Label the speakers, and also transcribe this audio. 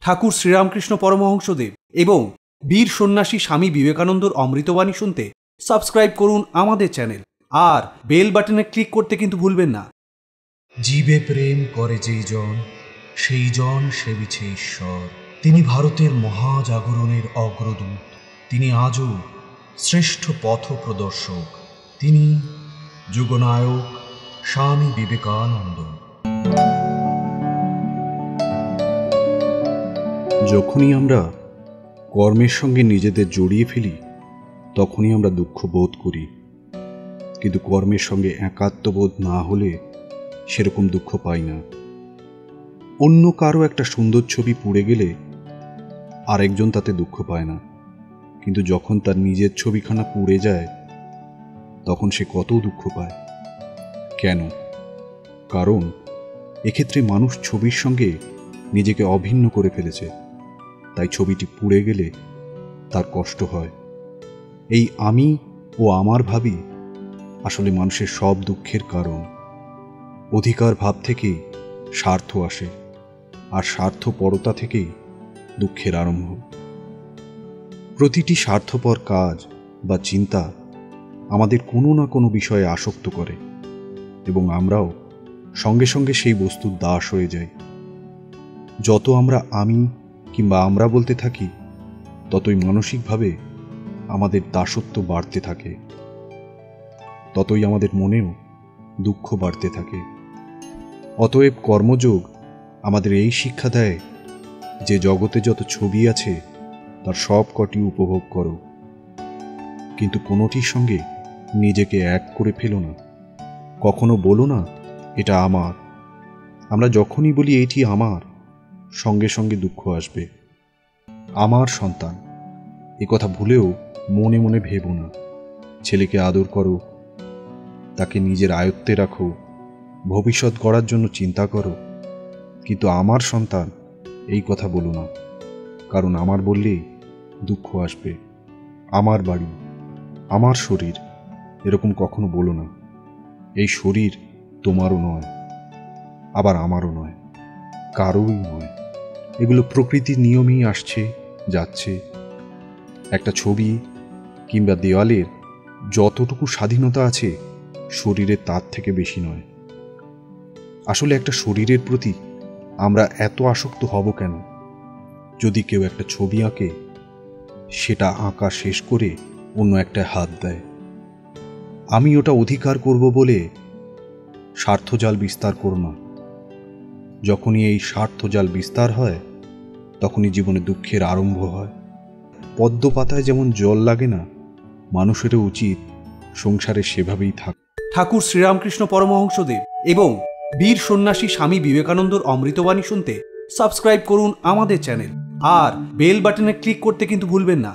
Speaker 1: ঠাকুর শ্রীরামকৃষ্ণ পরমহংসদেব এবং বীর সন্ন্যাসী স্বামী বিবেকানন্দর অমৃতবাণী শুনতে সাবস্ক্রাইব করুন আমাদের চ্যানেল আর বেল বাটনে ক্লিক করতে কিন্তু ভুলবেন না।
Speaker 2: জীবে প্রেম করে যেই জন সেই জন সেবিছে ঈশ্বর। তিনি ভারতের মহাজাগরণের অগ্রদূত। তিনি আজও শ্রেষ্ঠ পথ প্রদর্শক। তিনি যুগনায়ক স্বামী বিবেকানন্দ।
Speaker 3: যখনই আমরা কর্মের সঙ্গে নিজেদের জড়িয়ে ফেলি তখনই আমরা দুঃখ বোধ করি, কিন্তু কর্মের সঙ্গে একাত্মবোধ না হলে সেরকম দুঃখ পাই না। অন্য কারো একটা সুন্দর ছবি পুড়ে গেলে আরেকজন তাতে দুঃখ পায় না, কিন্তু যখন তার নিজের ছবিখানা পুড়ে যায় তখন সে কত দুঃখ পায়। কেন? কারণ এক্ষেত্রে মানুষ ছবির সঙ্গে নিজেকে অভিন্ন করে ফেলেছে, তাই ছবিটি পুড়ে গেলে তার কষ্ট হয়। এই আমি ও আমার ভাবই আসলে মানুষের সব দুঃখের কারণ। অধিকার ভাব থেকেই স্বার্থ আসে, আর স্বার্থপরতা থেকেই দুঃখের আরম্ভ। প্রতিটি স্বার্থপর কাজ বা চিন্তা আমাদের কোনো না কোনো বিষয়ে আসক্ত করে এবং আমরাও সঙ্গে সঙ্গে সেই বস্তুর দাস হয়ে যাই। যত আমরা আমি কিংবা আমরা বলতে থাকি ততই মানসিকভাবে আমাদের দাসত্ব বাড়তে থাকে, ততই আমাদের মনেও দুঃখ বাড়তে থাকে। অতএব কর্মযোগ আমাদের এই শিক্ষা দেয় যে জগতে যত ছবি আছে তার সব কটি উপভোগ করো, কিন্তু কোনোটির সঙ্গে নিজেকে এক করে ফেলো না। কখনো বলো না এটা আমার। আমরা যখনই বলি এটি আমার, সঙ্গে সঙ্গে দুঃখ আসবে। আমার সন্তান এ কথা ভুলেও মনে মনে ভেবো না। ছেলেকে আদর করো, তাকে নিজের আয়ত্তে রাখো, ভবিষ্যৎ গড়ার জন্য চিন্তা করো, কিন্তু আমার সন্তান এই কথা বলো না, কারণ আমার বললেই দুঃখ আসবে। আমার বাড়ি, আমার শরীর এরকম কখনো বলো না। এই শরীর তোমারও নয়, আবার আমারও নয়, কারোই নয়। এগুলো প্রকৃতির নিয়মেই আসছে যাচ্ছে। একটা ছবি কিংবা দেওয়ালের যতটুকু স্বাধীনতা আছে শরীরের তার থেকে বেশি নয়। আসলে একটা শরীরের প্রতি আমরা এত আসক্ত হব কেন? যদি কেউ একটা ছবি আঁকে, সেটা আঁকা শেষ করে অন্য একটা হাত দেয়। আমি ওটা অধিকার করব বলে স্বার্থজাল বিস্তার করো না। যখনই এই স্বার্থজাল বিস্তার হয় তখনই জীবনে দুঃখের আরম্ভ হয়। পদ্ম পাতায় যেমন জল লাগে না, মানুষেরও উচিত সংসারে সেভাবেই থাক।
Speaker 1: ঠাকুর শ্রীরামকৃষ্ণ পরমহংসদেব এবং বীর সন্ন্যাসী স্বামী বিবেকানন্দর অমৃতবাণী শুনতে সাবস্ক্রাইব করুন আমাদের চ্যানেল আর বেল বাটনে ক্লিক করতে কিন্তু ভুলবেন না।